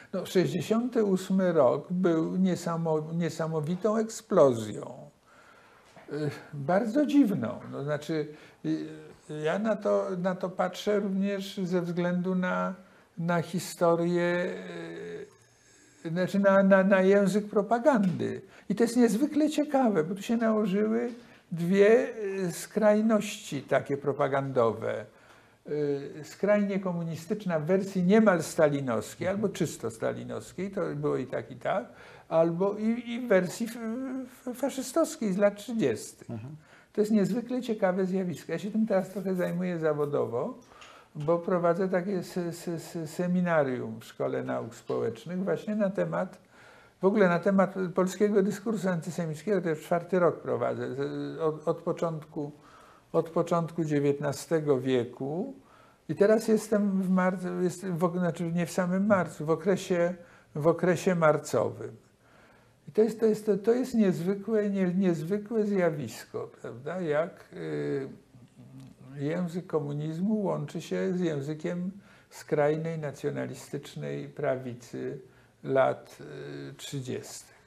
No, 68 rok był niesamowitą eksplozją. Bardzo dziwną. No, znaczy, ja na to patrzę również ze względu na historię, znaczy na język propagandy. I to jest niezwykle ciekawe, bo tu się nałożyły dwie skrajności takie propagandowe. Skrajnie komunistyczna w wersji niemal stalinowskiej, albo czysto stalinowskiej, to było i tak, albo i w wersji faszystowskiej z lat 30. To jest niezwykle ciekawe zjawisko. Ja się tym teraz trochę zajmuję zawodowo, bo prowadzę takie seminarium w Szkole Nauk Społecznych właśnie w ogóle na temat polskiego dyskursu antysemickiego. To już 4. rok prowadzę, od początku XIX wieku. I teraz jestem w marcu, znaczy nie w samym marcu, w okresie marcowym. I to jest niezwykłe zjawisko, prawda? Jak język komunizmu łączy się z językiem skrajnej nacjonalistycznej prawicy lat 30.